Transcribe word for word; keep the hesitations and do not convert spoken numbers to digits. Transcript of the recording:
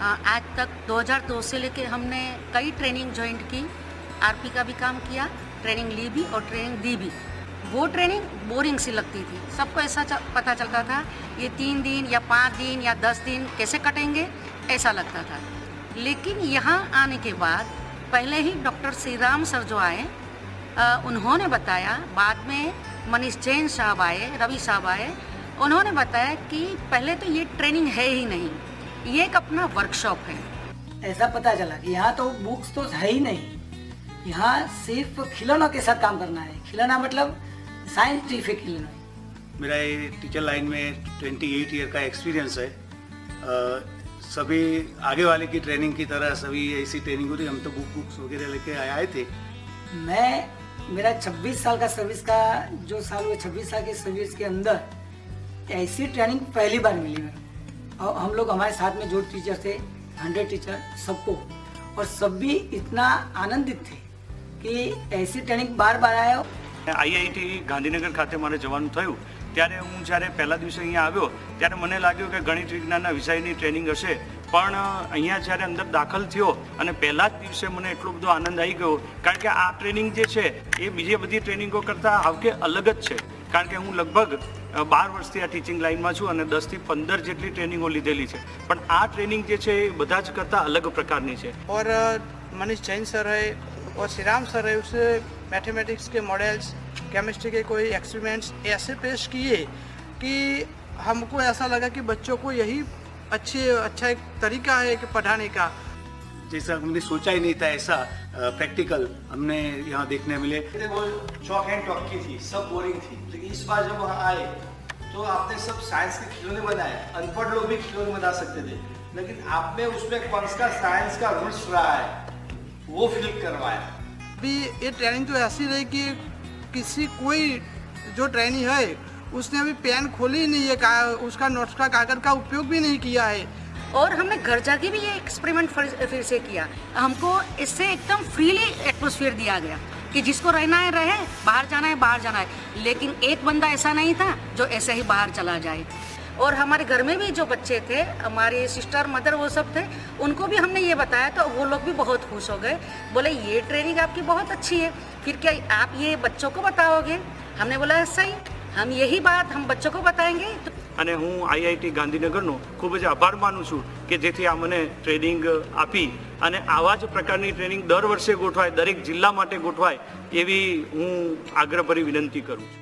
आज तक दो हज़ार दो से लेके हमने कई ट्रेनिंग ज्वाइन की, आरपी का भी काम किया, ट्रेनिंग ली भी और ट्रेनिंग दी भी। वो ट्रेनिंग बोरिंग सी लगती थी, सबको ऐसा चल, पता चलता था ये तीन दिन या पाँच दिन या दस दिन कैसे कटेंगे, ऐसा लगता था। लेकिन यहाँ आने के बाद पहले ही डॉक्टर श्री राम सर जो आए, आ, उन्होंने बताया, बाद में मनीष जैन साहब आए, रवि साहब आए, उन्होंने बताया कि पहले तो ये ट्रेनिंग है ही नहीं, ये एक अपना वर्कशॉप है। ऐसा पता चला कि यहाँ तो बुक्स तो है ही नहीं, यहाँ सिर्फ खिलौनों के साथ काम करना है। खिलौना मतलब साइंटिफिक खिलौना। मेरा ये टीचर लाइन में अट्ठाईस ईयर का एक्सपीरियंस है। आ, सभी आगे वाले की ट्रेनिंग की तरह सभी ऐसी ट्रेनिंग हो रही। हम तो बुक बुक्स वगैरह लेके आए थे। मैं मेरा छब्बीस साल का सर्विस का जो साल हुआ, छब्बीस साल के सर्विस के अंदर ऐसी ट्रेनिंग पहली बार मिली मैं। और हम लोग हमारे साथ में जो टीचर थे, हंड्रेड टीचर, सबको, और सभी इतना आनंदित थे कि ऐसी ट्रेनिंग बार बार आया। आईआईटी गांधीनगर खाते मारे जवानुं थयुं त्यारे हूँ जयरे पहला दिवसे अहींया आव्यो त्यारे मने लाग्युं के गणित विज्ञानना विषयनी ट्रेनिंग हशे, पण अहींया जयरे अंदर दाखल थयो अने पहला ज दिवसे मने एटलो बधो आनंद आई गयो, कारण के आ ट्रेनिंग जे छे ए बीजी बधी ट्रेनिंगो करता आवके अलग ज छे। कारण के हूँ लगभग बार वर्षथी आ टीचिंग लाइनमां छुं अने दस थी पंदर जेटली ट्रेनिंगो लीधेली छे, पण आ ट्रेनिंग जे छे ए बधा ज करता अलग प्रकारनी छे। और मनीष जैन सर है और श्री राम सर है, उससे मैथमेटिक्स के मॉडल्स, केमिस्ट्री के कोई एक्सपेरिमेंट्स ऐसे पेश किए कि हमको ऐसा लगा कि बच्चों को यही अच्छे अच्छा एक तरीका है कि पढ़ाने का। जैसा हमने सोचा ही नहीं था ऐसा प्रैक्टिकल हमने यहाँ देखने मिले। वो चॉक एंड टॉक की थी, सब बोरिंग थी, लेकिन इस बार जब वहाँ आए तो आपने सब साइंस के खिलौने बनाए। अनपढ़ लोग भी खिलौने बना सकते थे, लेकिन आपने उसमें कौन सा साइंस का रूल्स रहा है वो फील करवाया। अभी ये ट्रेनिंग तो ऐसी रही कि किसी कोई जो ट्रेनिंग है उसने अभी पेन खोली ही नहीं है, उसका नोट्स का कागज का उपयोग भी नहीं किया है। और हमने घर जाके भी ये एक्सपेरिमेंट फिर से किया। हमको इससे एकदम फ्रीली एटमॉस्फेयर दिया गया कि जिसको रहना है रहे, बाहर जाना है बाहर जाना है। लेकिन एक बंदा ऐसा नहीं था जो ऐसे ही बाहर चला जाए। और हमारे घर में भी जो बच्चे थे, हमारे सिस्टर मदर वो सब थे, उनको भी हमने ये बताया तो वो लोग भी बहुत खुश हो गए। बोले ये ट्रेनिंग आपकी बहुत अच्छी है, फिर क्या आप ये बच्चों को बताओगे? हमने बोला सही, हम यही बात हम बच्चों को बताएंगे। अने हूँ आईआईटी गांधीनगरनो खूब ज आभार मानु छूं कि जेथी आ मने ट्रेनिंग आपी अने आवा ज प्रकारनी ट्रेनिंग दर वर्षे गोठवाय, दरेक जिल्ला माटे गोठवाय एवी हूँ आग्रहभरी विनंती करूँ।